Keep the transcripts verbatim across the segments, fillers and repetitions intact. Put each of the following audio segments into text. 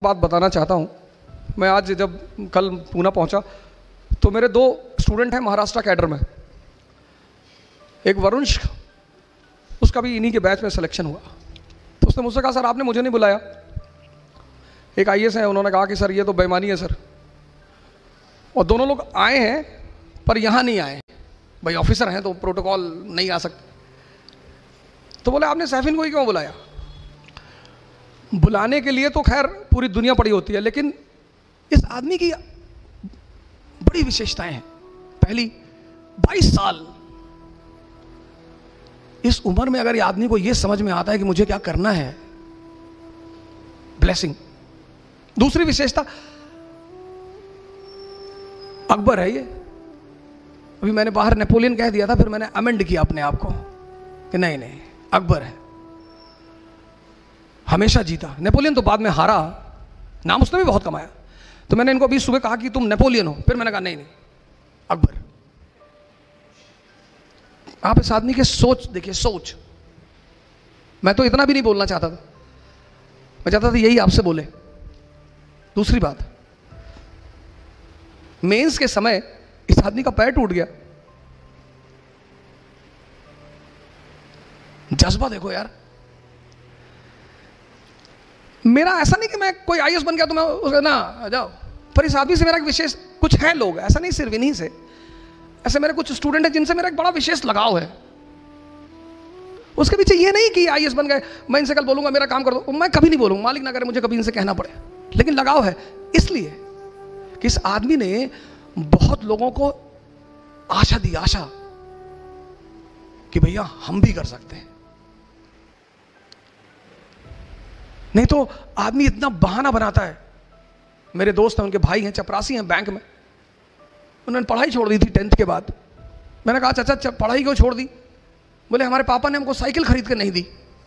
बात बताना चाहता हूँ। मैं आज जब कल पूना पहुँचा तो मेरे दो स्टूडेंट हैं महाराष्ट्र कैडर में। एक वरुण, उसका भी इन्हीं के बैच में सिलेक्शन हुआ। तो उसने मुझसे कहा, सर आपने मुझे नहीं बुलाया। एक आई ए एस है, उन्होंने कहा कि सर ये तो बेईमानी है सर। और दोनों लोग आए हैं पर यहाँ नहीं आए, भाई ऑफिसर हैं तो प्रोटोकॉल नहीं आ सकते। तो बोले आपने सैफिन को ही क्यों बुलाया? बुलाने के लिए तो खैर पूरी दुनिया पड़ी होती है, लेकिन इस आदमी की बड़ी विशेषताएं हैं। पहली, बाईस साल इस उम्र में अगर ये आदमी को ये समझ में आता है कि मुझे क्या करना है, ब्लेसिंग। दूसरी विशेषता, अकबर है ये। अभी मैंने बाहर नेपोलियन कह दिया था, फिर मैंने अमेंड किया अपने आप को कि नहीं नहीं अकबर है, हमेशा जीता। नेपोलियन तो बाद में हारा, नाम उसने भी बहुत कमाया। तो मैंने इनको अभी सुबह कहा कि तुम नेपोलियन हो, फिर मैंने कहा नहीं नहीं अकबर। आप इस आदमी के सोच देखिए, सोच। मैं तो इतना भी नहीं बोलना चाहता था, मैं चाहता था यही आपसे बोले। दूसरी बात, मेंस के समय इस आदमी का पैर टूट गया। जज्बा देखो यार। मेरा ऐसा नहीं कि मैं कोई आई ए एस बन गया तो मैं उसका ना जाओ, पर इस आदमी से मेरा एक विशेष कुछ है। लोग ऐसा नहीं, सिर्फ इन्हीं से, ऐसे मेरे कुछ स्टूडेंट हैं जिनसे मेरा एक बड़ा विशेष लगाव है। उसके पीछे ये नहीं कि आई ए एस बन गए, मैं इनसे कल बोलूंगा मेरा काम कर दो। मैं कभी नहीं बोलूंगा, मालिक ना करे मुझे कभी इनसे कहना पड़े, लेकिन लगाव है इसलिए कि इस आदमी ने बहुत लोगों को आशा दी, आशा कि भैया हम भी कर सकते हैं। नहीं तो आदमी इतना बहाना बनाता है। मेरे दोस्त हैं, उनके भाई हैं, चपरासी हैं बैंक में। उन्होंने पढ़ाई छोड़ दी थी टेंथ के बाद। मैंने कहा चाचा पढ़ाई क्यों छोड़ दी? बोले हमारे पापा ने हमको साइकिल खरीद कर नहीं दी।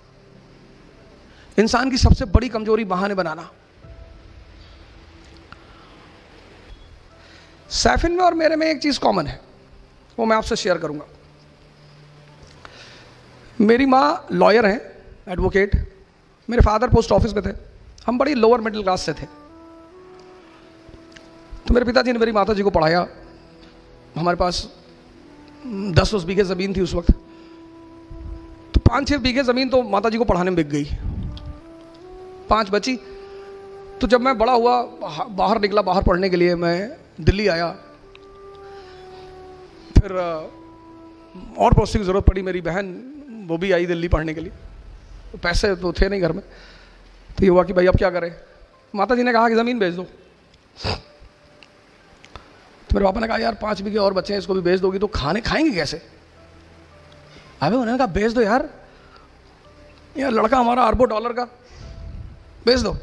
इंसान की सबसे बड़ी कमजोरी बहाने बनाना। सैफिन में और मेरे में एक चीज कॉमन है, वो मैं आपसे शेयर करूंगा। मेरी माँ लॉयर हैं, एडवोकेट। मेरे फादर पोस्ट ऑफिस में थे। हम बड़ी लोअर मिडिल क्लास से थे। तो मेरे पिताजी ने मेरी माता जी को पढ़ाया। हमारे पास दस उस बीघे ज़मीन थी उस वक्त। तो पाँच छः बीघे ज़मीन तो माता जी को पढ़ाने में बिक गई, पाँच बची। तो जब मैं बड़ा हुआ, बाहर निकला, बाहर पढ़ने के लिए मैं दिल्ली आया। फिर और प्रोसेस की ज़रूरत पड़ी। मेरी बहन वो भी आई दिल्ली पढ़ने के लिए। तो पैसे तो थे नहीं घर में। तो ये हुआ कि भाई अब क्या करें? माता जी ने कहा कि ज़मीन बेच दो। तो मेरे पापा ने कहा यार पाँच बीघे और बच्चे हैं, इसको भी बेच दोगी तो खाने खाएंगे कैसे? अबे उन्होंने कहा बेच दो यार, यार लड़का हमारा अरबों डॉलर का, बेच दो।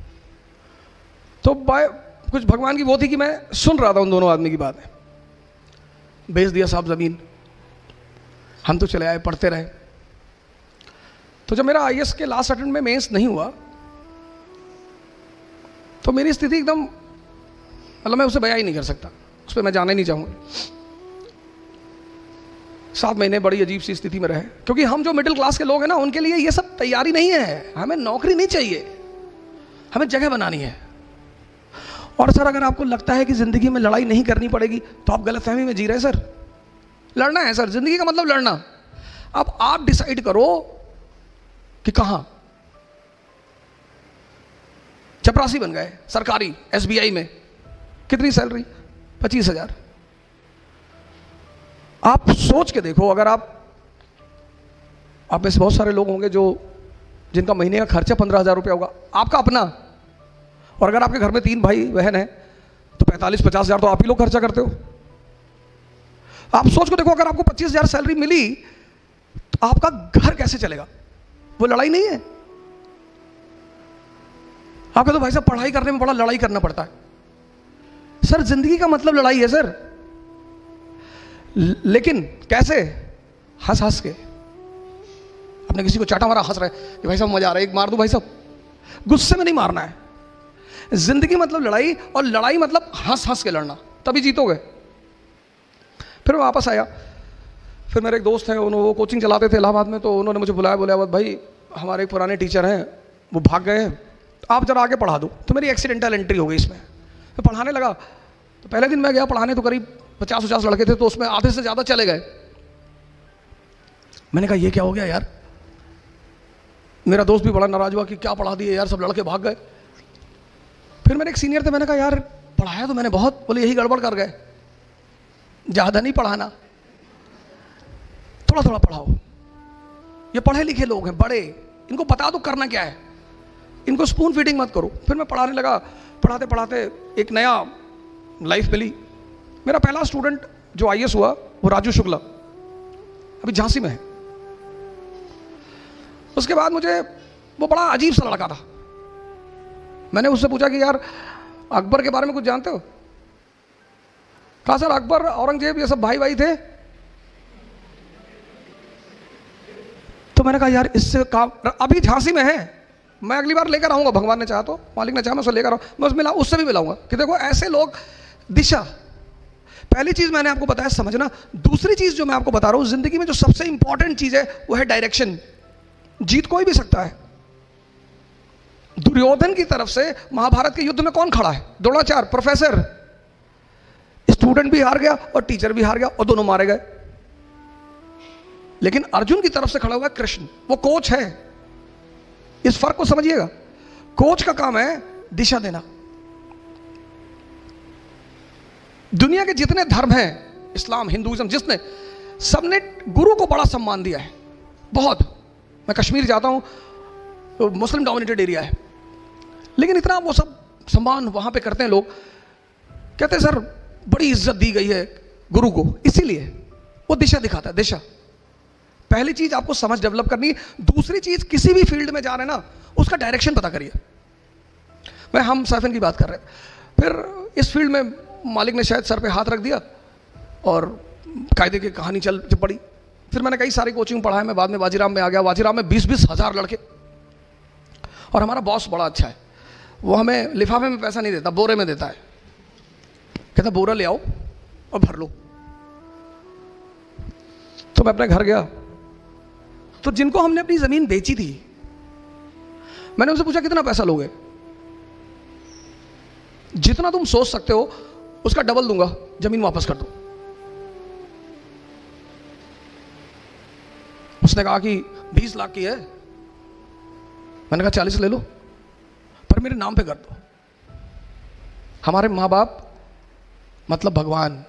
तो बाय कुछ भगवान की वो थी कि मैं सुन रहा था उन दोनों आदमी की बातें। बेच दिया साहब ज़मीन। हम तो चले आए, पढ़ते रहे। तो जब मेरा आई ए एस के लास्ट अटेम्प्ट में मेंस नहीं हुआ तो मेरी स्थिति एकदम, मतलब मैं उसे बयां ही नहीं कर सकता, उस पर मैं जाना ही नहीं चाहूँगा। सात महीने बड़ी अजीब सी स्थिति में रहे, क्योंकि हम जो मिडिल क्लास के लोग हैं ना, उनके लिए ये सब तैयारी नहीं है। हमें नौकरी नहीं चाहिए, हमें जगह बनानी है। और सर अगर आपको लगता है कि ज़िंदगी में लड़ाई नहीं करनी पड़ेगी तो आप गलतफहमी में जी रहे हैं सर। लड़ना है सर, ज़िंदगी का मतलब लड़ना। अब आप डिसाइड करो कि कहां। चपरासी बन गए सरकारी एस बी आई में, कितनी सैलरी? पच्चीस हजार। आप सोच के देखो, अगर आप आप में से बहुत सारे लोग होंगे जो जिनका महीने का खर्चा पंद्रह हजार रुपया होगा, आपका अपना। और अगर आपके घर में तीन भाई बहन हैं तो पैंतालीस पचास हजार तो आप ही लोग खर्चा करते हो। आप सोच के देखो, अगर आपको पच्चीस हजार सैलरी मिली तो आपका घर कैसे चलेगा? वो लड़ाई नहीं है। आपको तो भाई साहब पढ़ाई करने में बड़ा लड़ाई करना पड़ता है। सर जिंदगी का मतलब लड़ाई है सर, लेकिन कैसे? हंस हंस के। आपने किसी को चाटा मारा, हंस रहे कि भाई साहब मजा आ रहा है, एक मार दूं भाई साहब। गुस्से में नहीं मारना है। जिंदगी मतलब लड़ाई, और लड़ाई मतलब हंस हंस के लड़ना, तभी जीतोगे। फिर मैं वापस आया। फिर मेरे एक दोस्त हैं, उन्होंने वो कोचिंग चलाते थे इलाहाबाद में। तो उन्होंने मुझे बुलाया, बोला भाई हमारे एक पुराने टीचर हैं, वो भाग गए हैं, आप जरा आगे पढ़ा दो। तो मेरी एक्सीडेंटल एंट्री हो गई इसमें। मैं पढ़ाने लगा, तो पहले दिन मैं गया पढ़ाने तो करीब पचास पचास लड़के थे, तो उसमें आधे से ज़्यादा चले गए। मैंने कहा ये क्या हो गया यार। मेरा दोस्त भी बड़ा नाराज हुआ कि क्या पढ़ा दिए यार, सब लड़के भाग गए। फिर मेरे एक सीनियर थे, मैंने कहा यार पढ़ाया तो मैंने बहुत, बोले यही गड़बड़ कर गए, ज़्यादा नहीं पढ़ाना, थोड़ा थोड़ा पढ़ाओ। ये पढ़े लिखे लोग हैं बड़े, इनको बता दो करना क्या है, इनको स्पून फीडिंग मत करो। फिर मैं पढ़ाने लगा, पढ़ाते पढ़ाते एक नया लाइफ मिली। मेरा पहला स्टूडेंट जो आई ए एस हुआ वो राजू शुक्ला, अभी झांसी में है। उसके बाद मुझे वो बड़ा अजीब सा लड़का था। मैंने उससे पूछा कि यार अकबर के बारे में कुछ जानते हो? कहा सर अकबर औरंगजेब ये सब भाई भाई थे। तो मैंने कहा यार इससे काम, अभी झांसी में है, मैं अगली बार लेकर आऊंगा, भगवान ने चाहा तो, मालिक ने चाहा मैं उसे लेकर आऊँ, मैं उससे मिला उससे भी मिलाऊंगा कि देखो ऐसे लोग। दिशा पहली चीज मैंने आपको बताया समझना। दूसरी चीज जो मैं आपको बता रहा हूं, जिंदगी में जो सबसे इंपॉर्टेंट चीज है वो है डायरेक्शन। जीत कोई भी सकता है। दुर्योधन की तरफ से महाभारत के युद्ध में कौन खड़ा है? द्रोणाचार्य, प्रोफेसर। स्टूडेंट भी हार गया और टीचर भी हार गया और दोनों मारे गए। लेकिन अर्जुन की तरफ से खड़ा हुआ है कृष्ण, वो कोच है। इस फर्क को समझिएगा। कोच का काम है दिशा देना। दुनिया के जितने धर्म हैं, इस्लाम, हिंदुइज्म, जिसने, सबने गुरु को बड़ा सम्मान दिया है, बहुत। मैं कश्मीर जाता हूं तो मुस्लिम डोमिनेटेड एरिया है, लेकिन इतना वो सब सम्मान वहां पे करते हैं लोग। कहते हैं सर बड़ी इज्जत दी गई है गुरु को, इसीलिए वो दिशा दिखाता है। दिशा पहली चीज आपको समझ डेवलप करनी है। दूसरी चीज, किसी भी फील्ड में जा रहे हैं ना, उसका डायरेक्शन पता करिए। मैं हम सैफिन की बात कर रहे हैं, फिर इस फील्ड में मालिक ने शायद सर पे हाथ रख दिया और कायदे की कहानी चल पड़ी। फिर मैंने कई सारी कोचिंग पढ़ाया। मैं बाद में वाजीराम में आ गया। वाजीराम में बीस बीस हजार लड़के, और हमारा बॉस बड़ा अच्छा है, वो हमें लिफाफे में पैसा नहीं देता, बोरे में देता है। कहता बोरा ले आओ और भर लो। तो मैं अपने घर गया, तो जिनको हमने अपनी जमीन बेची थी, मैंने उनसे पूछा कितना पैसा लोगे? जितना तुम सोच सकते हो उसका डबल दूंगा, जमीन वापस कर दो। उसने कहा कि बीस लाख की है। मैंने कहा चालीस ले लो, पर मेरे नाम पे कर दो। हमारे माँ बाप मतलब भगवान।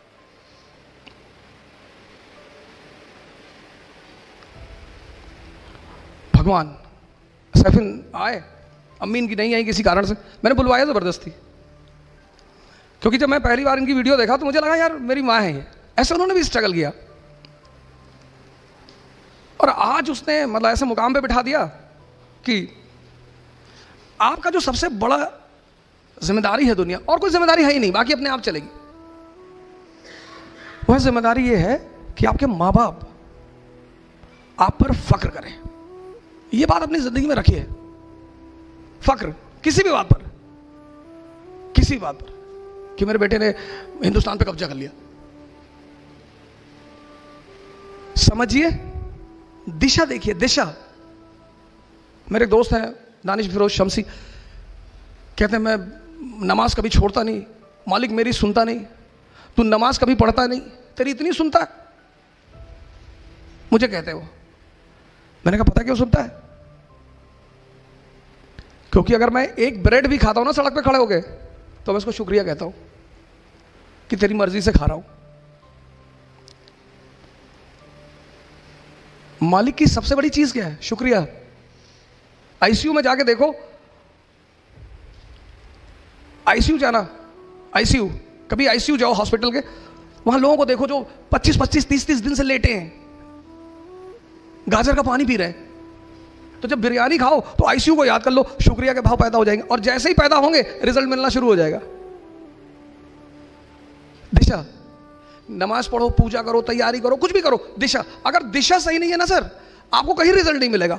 भगवान। सैफिन आए, अम्मी इनकी नहीं आई किसी कारण से, मैंने बुलवाया जबरदस्ती, क्योंकि जब मैं पहली बार इनकी वीडियो देखा तो मुझे लगा यार मेरी माँ है ये। ऐसे उन्होंने भी स्ट्रगल किया, और आज उसने मतलब ऐसे मुकाम पे बिठा दिया कि आपका जो सबसे बड़ा जिम्मेदारी है दुनिया, और कोई जिम्मेदारी है ही नहीं, बाकी अपने आप चलेगी। वह जिम्मेदारी ये है कि आपके माँ बाप आप पर फक्र करें। ये बात अपनी जिंदगी में रखिए, फक्र किसी भी बात पर, किसी बात पर, कि मेरे बेटे ने हिंदुस्तान पे कब्जा कर लिया। समझिए, दिशा देखिए, दिशा। मेरे दोस्त हैं दानिश फिरोज शमसी, कहते हैं मैं नमाज कभी छोड़ता नहीं, मालिक मेरी सुनता नहीं, तू नमाज कभी पढ़ता नहीं, तेरी इतनी सुनता है, मुझे कहते हो। मैंने कहा पता क्यों सुनता है? क्योंकि अगर मैं एक ब्रेड भी खाता हूं ना सड़क पे खड़े हो गए, तो मैं उसको शुक्रिया कहता हूं कि तेरी मर्जी से खा रहा हूं। मालिक की सबसे बड़ी चीज क्या है? शुक्रिया। आईसीयू में जाके देखो, आईसीयू जाना, आईसीयू, कभी आईसीयू जाओ हॉस्पिटल के, वहां लोगों को देखो जो पच्चीस पच्चीस तीस तीस दिन से लेटे हैं, गाजर का पानी पी रहे हैं। तो जब बिरयानी खाओ तो आईसीयू को याद कर लो, शुक्रिया के भाव पैदा हो जाएंगे, और जैसे ही पैदा होंगे रिजल्ट मिलना शुरू हो जाएगा। दिशा, नमाज पढ़ो, पूजा करो, तैयारी करो, कुछ भी करो, दिशा। अगर दिशा सही नहीं है ना सर, आपको कहीं रिजल्ट नहीं मिलेगा।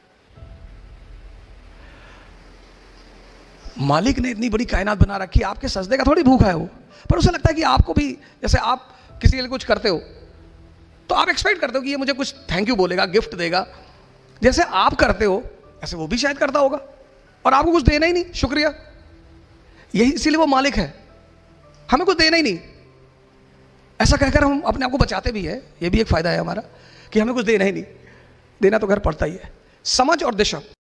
मालिक ने इतनी बड़ी कायनात बना रखी, आपके सजदे का थोड़ी भूखा है वो, पर उसे लगता है कि आपको भी, जैसे आप किसी के लिए कुछ करते हो तो आप एक्सपेक्ट करते हो कि ये मुझे कुछ थैंक यू बोलेगा, गिफ्ट देगा। जैसे आप करते हो ऐसे वो भी शायद करता होगा। और आपको कुछ देना ही नहीं, शुक्रिया। यही इसीलिए वो मालिक है, हमें कुछ देना ही नहीं। ऐसा कहकर हम अपने आप को बचाते भी है, ये भी एक फायदा है हमारा कि हमें कुछ देना ही नहीं, देना तो घर पड़ता ही है। समझ और दिशा।